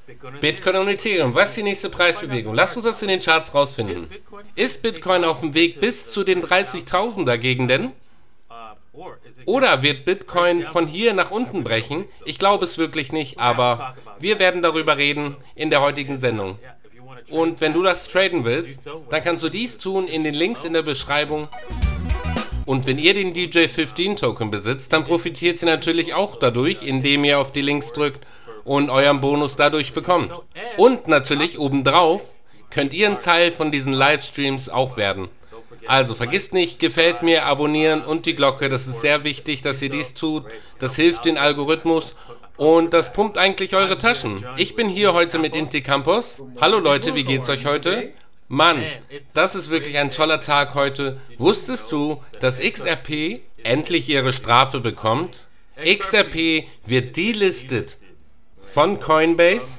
Bitcoin und Ethereum, was ist die nächste Preisbewegung? Lasst uns das in den Charts rausfinden. Ist Bitcoin auf dem Weg bis zu den 30.000er Gegenden? Oder wird Bitcoin von hier nach unten brechen? Ich glaube es wirklich nicht, aber wir werden darüber reden in der heutigen Sendung. Und wenn du das traden willst, dann kannst du dies tun in den Links in der Beschreibung. Und wenn ihr den DJ15 Token besitzt, dann profitiert ihr natürlich auch dadurch, indem ihr auf die Links drückt und euren Bonus dadurch bekommt. Und natürlich obendrauf könnt ihr ein Teil von diesen Livestreams auch werden. Also vergisst nicht, gefällt mir, abonnieren und die Glocke, das ist sehr wichtig, dass ihr dies tut. Das hilft den Algorithmus und das pumpt eigentlich eure Taschen. Ich bin hier heute mit Inti Campos. Hallo Leute, wie geht's euch heute? Mann, das ist wirklich ein toller Tag heute. Wusstest du, dass XRP endlich ihre Strafe bekommt? XRP wird delistet von Coinbase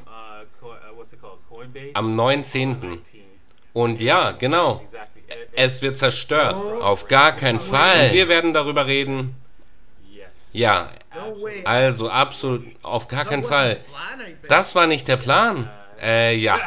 am 19. Und ja, genau, es wird zerstört. Auf gar keinen Fall. Wir werden darüber reden. Ja, also absolut, auf gar keinen Fall. Das war nicht der Plan. Ja.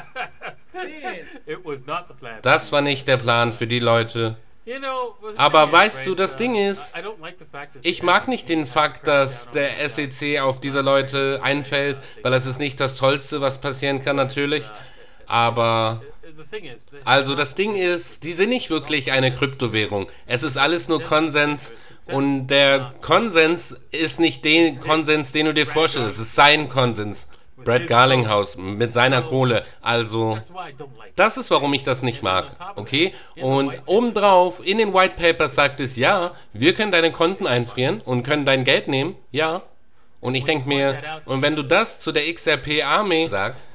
Das war nicht der Plan für die Leute. Aber weißt du, das Ding ist, ich mag nicht den Fakt, dass der SEC auf diese Leute einfällt, weil es ist nicht das Tollste, was passieren kann, natürlich. Aber, also das Ding ist, die sind nicht wirklich eine Kryptowährung. Es ist alles nur Konsens und der Konsens ist nicht den Konsens, den du dir vorstellst. Es ist sein Konsens. Brad Garlinghouse mit seiner Kohle. Also, das ist, warum ich das nicht mag. Okay? Und obendrauf, in den White Papers sagt es, ja, wir können deine Konten einfrieren und können dein Geld nehmen. Ja. Und ich denke mir, und wenn du das zu der XRP Army sagst,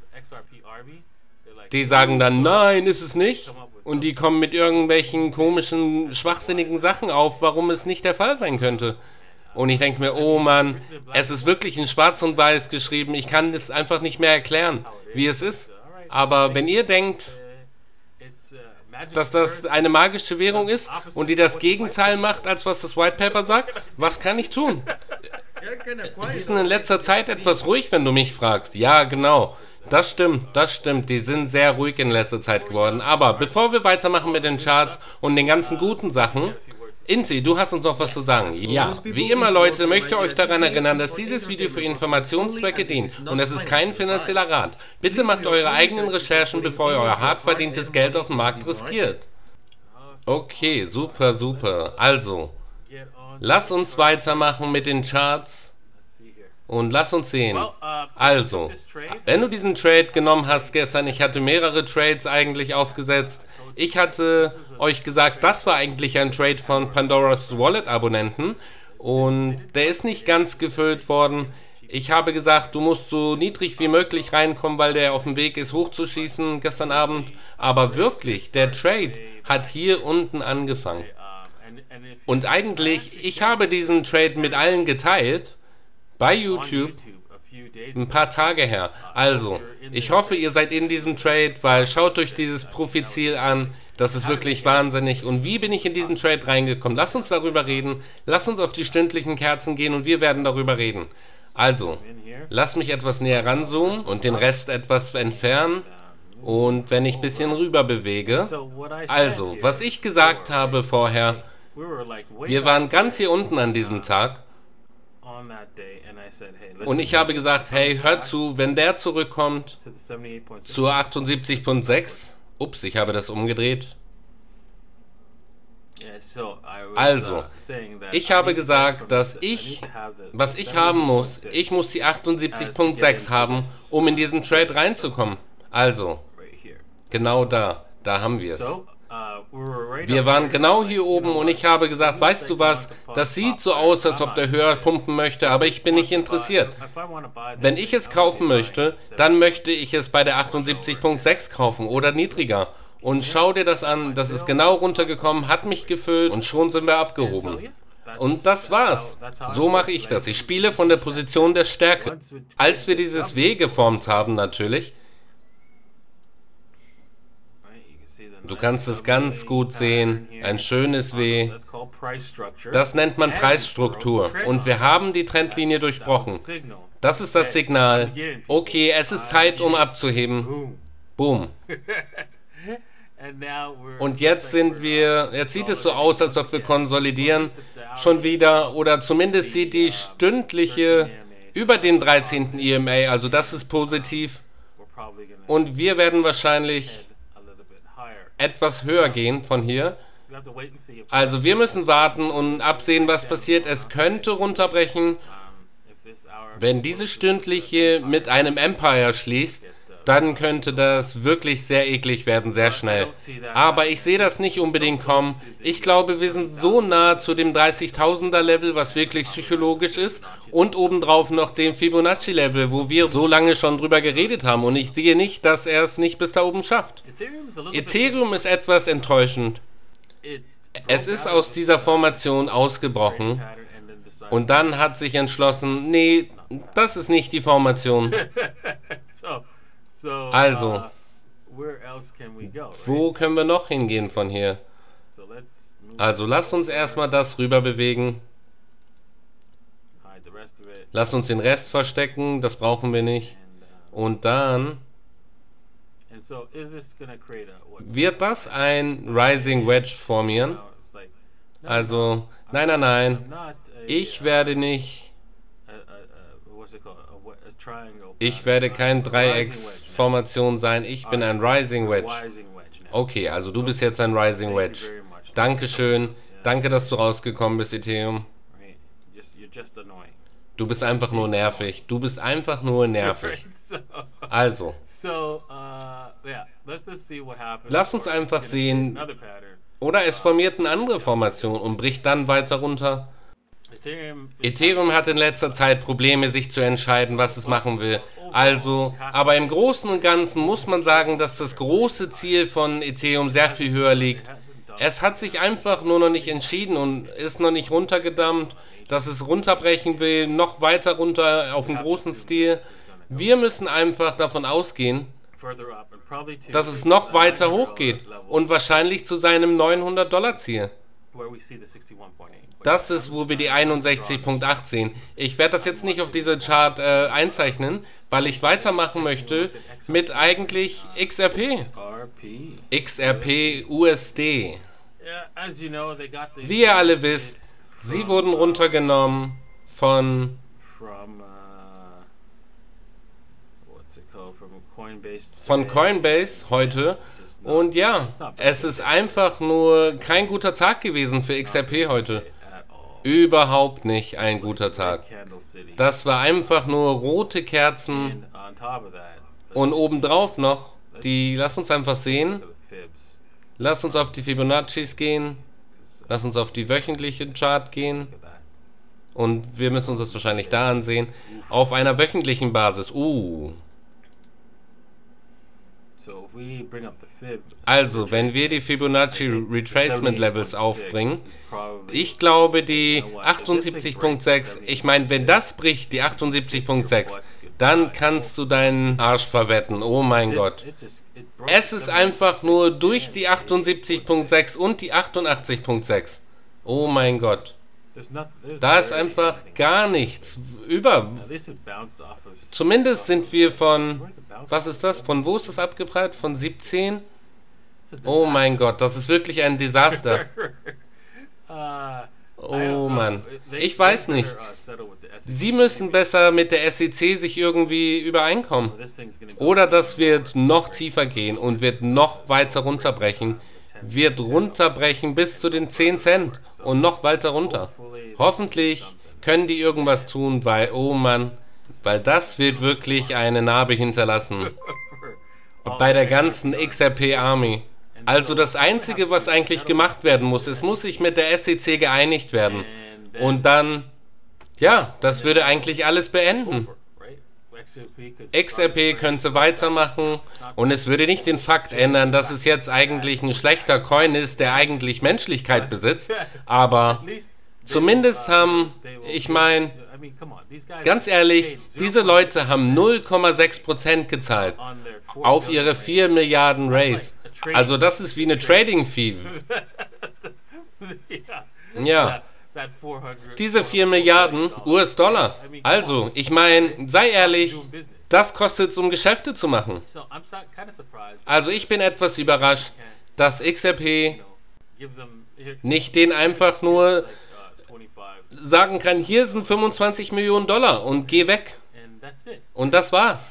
die sagen dann, nein, ist es nicht. Und die kommen mit irgendwelchen komischen, schwachsinnigen Sachen auf, warum es nicht der Fall sein könnte. Und ich denke mir, oh Mann, es ist wirklich in Schwarz und Weiß geschrieben. Ich kann es einfach nicht mehr erklären, wie es ist. Aber wenn ihr denkt, dass das eine magische Währung ist und die das Gegenteil macht, als was das White Paper sagt, was kann ich tun? Die sind in letzter Zeit etwas ruhig, wenn du mich fragst. Ja, genau. Das stimmt. Die sind sehr ruhig in letzter Zeit geworden. Aber bevor wir weitermachen mit den Charts und den ganzen guten Sachen, Inti, du hast uns noch was zu sagen. Ja, wie immer Leute, möchte ich euch daran erinnern, dass dieses Video für Informationszwecke dient und es ist kein finanzieller Rat. Bitte macht eure eigenen Recherchen, bevor ihr euer hart verdientes Geld auf dem Markt riskiert. Okay, super. Also, lass uns weitermachen mit den Charts und lass uns sehen. Also, wenn du diesen Trade genommen hast gestern, ich hatte mehrere Trades eigentlich aufgesetzt. Ich hatte euch gesagt, das war eigentlich ein Trade von Pandora's Wallet Abonnenten und der ist nicht ganz gefüllt worden. Ich habe gesagt, du musst so niedrig wie möglich reinkommen, weil der auf dem Weg ist hochzuschießen gestern Abend. Aber wirklich, der Trade hat hier unten angefangen. Und eigentlich, ich habe diesen Trade mit allen geteilt bei YouTube ein paar Tage her. Also, ich hoffe, ihr seid in diesem Trade, weil schaut euch dieses Profitziel an. Das ist wirklich wahnsinnig. Und wie bin ich in diesen Trade reingekommen? Lasst uns darüber reden. Lasst uns auf die stündlichen Kerzen gehen und wir werden darüber reden. Also, lasst mich etwas näher ranzoomen und den Rest etwas entfernen. Und wenn ich ein bisschen rüber bewege. Also, was ich gesagt habe vorher, wir waren ganz hier unten an diesem Tag. Und ich habe gesagt, hey, hört zu, wenn der zurückkommt zur 78.6, ups, ich habe das umgedreht. Also, ich habe gesagt, dass was ich haben muss, ich muss die 78.6 haben, um in diesen Trade reinzukommen. Also, genau da haben wir es. Wir waren genau hier oben und ich habe gesagt, weißt du was, das sieht so aus, als ob der höher pumpen möchte, aber ich bin nicht interessiert. Wenn ich es kaufen möchte, dann möchte ich es bei der 78.6 kaufen oder niedriger. Und schau dir das an, das ist genau runtergekommen, hat mich gefüllt und schon sind wir abgehoben. Und das war's. So mache ich das. Ich spiele von der Position der Stärke. Als wir dieses W geformt haben natürlich, Du kannst es ganz gut sehen, ein schönes W. Das nennt man Preisstruktur. Und wir haben die Trendlinie durchbrochen. Das ist das Signal. Okay, es ist Zeit, um abzuheben. Boom. Und jetzt sieht es so aus, als ob wir konsolidieren schon wieder, oder zumindest sieht die stündliche über dem 13. EMA, also das ist positiv. Und wir werden wahrscheinlich etwas höher gehen von hier. Also wir müssen warten und absehen, was passiert. Es könnte runterbrechen. Wenn diese stündliche mit einem Empire schließt, dann könnte das wirklich sehr eklig werden, sehr schnell. Aber ich sehe das nicht unbedingt kommen. Ich glaube, wir sind so nah zu dem 30.000er Level, was wirklich psychologisch ist, und obendrauf noch dem Fibonacci-Level, wo wir so lange schon drüber geredet haben. Und ich sehe nicht, dass er es nicht bis da oben schafft. Ethereum ist etwas enttäuschend. Es ist aus dieser Formation ausgebrochen und dann hat sich entschlossen, nee, das ist nicht die Formation. Also, wo können wir noch hingehen von hier? Also, lass uns erstmal das rüber bewegen. Lass uns den Rest verstecken, das brauchen wir nicht. Und dann wird das ein Rising Wedge formieren. Also, nein. Ich werde kein Dreiecksformation sein. Ich bin ein Rising Wedge. Okay, also du bist jetzt ein Rising Wedge. Dankeschön. Danke, dass du rausgekommen bist, Ethereum. Du bist einfach nur nervig. Du bist einfach nur nervig. Also, lass uns einfach sehen. Oder es formiert eine andere Formation und bricht dann weiter runter. Ethereum hat in letzter Zeit Probleme, sich zu entscheiden, was es machen will. Also, aber im Großen und Ganzen muss man sagen, dass das große Ziel von Ethereum sehr viel höher liegt. Es hat sich einfach nur noch nicht entschieden und ist noch nicht runtergedammt, dass es runterbrechen will, noch weiter runter auf dem großen Stil. Wir müssen einfach davon ausgehen, dass es noch weiter hochgeht und wahrscheinlich zu seinem 900-Dollar-Ziel. Das ist, wo wir die 61.8 sehen. Ich werde das jetzt nicht auf diese Chart einzeichnen, weil ich weitermachen möchte mit eigentlich XRP. XRP USD. Wie ihr alle wisst, sie wurden runtergenommen von Coinbase heute. Und ja, es ist einfach nur kein guter Tag gewesen für XRP heute. Überhaupt nicht ein guter Tag. Das war einfach nur rote Kerzen und obendrauf noch lass uns einfach sehen. Lass uns auf die Fibonaccis gehen. Lass uns auf die wöchentliche Chart gehen. Und wir müssen uns das wahrscheinlich da ansehen. Auf einer wöchentlichen Basis. Also, wenn wir die Fibonacci Retracement Levels aufbringen, ich glaube die 78.6, ich meine, wenn das bricht, die 78.6, dann kannst du deinen Arsch verwetten, oh mein Gott. Es ist einfach nur durch die 78.6 und die 88.6, oh mein Gott. Da ist einfach gar nichts über. Zumindest sind wir von, was ist das? Von wo ist das abgeprallt? Von 17? Oh mein Gott, das ist wirklich ein Desaster. Oh Mann, ich weiß nicht. Sie müssen besser mit der SEC sich irgendwie übereinkommen. Oder das wird noch tiefer gehen und wird noch weiter runterbrechen. Wird runterbrechen bis zu den 10 Cent und noch weiter runter. Hoffentlich können die irgendwas tun, weil, oh Mann, weil das wird wirklich eine Narbe hinterlassen. Bei der ganzen XRP Army. Also das Einzige, was eigentlich gemacht werden muss, es muss sich mit der SEC geeinigt werden. Und dann, ja, das würde eigentlich alles beenden. XRP könnte weitermachen und es würde nicht den Fakt ändern, dass es jetzt eigentlich ein schlechter Coin ist, der eigentlich Menschlichkeit besitzt, aber zumindest ich meine, ganz ehrlich, diese Leute haben 0,6% gezahlt auf ihre 4 Milliarden Raise. Also das ist wie eine Trading Fee. Ja. Diese 4 Milliarden US-Dollar. Also, ich meine, sei ehrlich, das kostet es, um Geschäfte zu machen. Also ich bin etwas überrascht, dass XRP nicht denen einfach nur sagen kann, hier sind 25 Millionen Dollar und geh weg. Und das war's.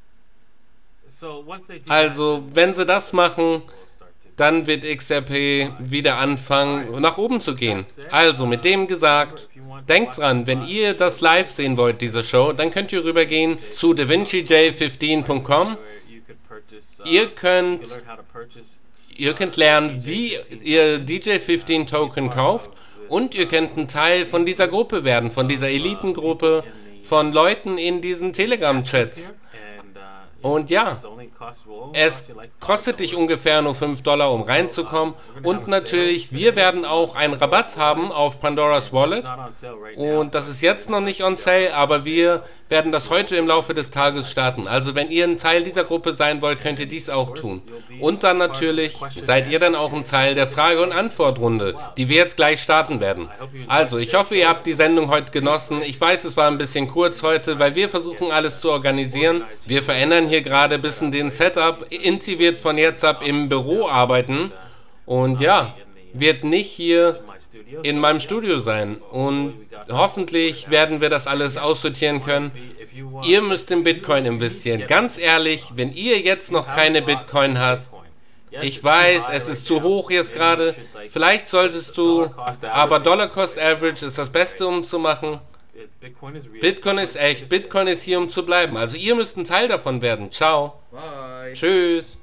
Also, wenn sie das machen, dann wird XRP wieder anfangen, nach oben zu gehen. Also, mit dem gesagt, denkt dran, wenn ihr das live sehen wollt, diese Show, dann könnt ihr rübergehen zu davincij15.com. Ihr könnt lernen, wie ihr DJ15 Token kauft und ihr könnt ein Teil von dieser Gruppe werden, von dieser Elitengruppe, von Leuten in diesen Telegram-Chats. Und ja, es kostet dich ungefähr nur $5, um reinzukommen. Und natürlich, wir werden auch einen Rabatt haben auf Pandora's Wallet. Und das ist jetzt noch nicht on sale, aber wir werden das heute im Laufe des Tages starten. Also wenn ihr ein Teil dieser Gruppe sein wollt, könnt ihr dies auch tun. Und dann natürlich seid ihr dann auch ein Teil der Frage- und Antwortrunde, die wir jetzt gleich starten werden. Also, ich hoffe, ihr habt die Sendung heute genossen. Ich weiß, es war ein bisschen kurz heute, weil wir versuchen, alles zu organisieren. Wir verändern hier gerade ein bisschen den Setup. Inzi wird von jetzt ab im Büro arbeiten und ja, wird nicht hier in meinem Studio sein. Und hoffentlich werden wir das alles aussortieren können. Ihr müsst in Bitcoin investieren. Ganz ehrlich, wenn ihr jetzt noch keine Bitcoin hast, ich weiß, es ist zu hoch jetzt gerade, vielleicht solltest du, aber Dollar Cost Average ist das Beste, um zu machen. Bitcoin ist echt, Bitcoin ist hier, um zu bleiben. Also ihr müsst ein Teil davon werden. Ciao. Bye. Tschüss.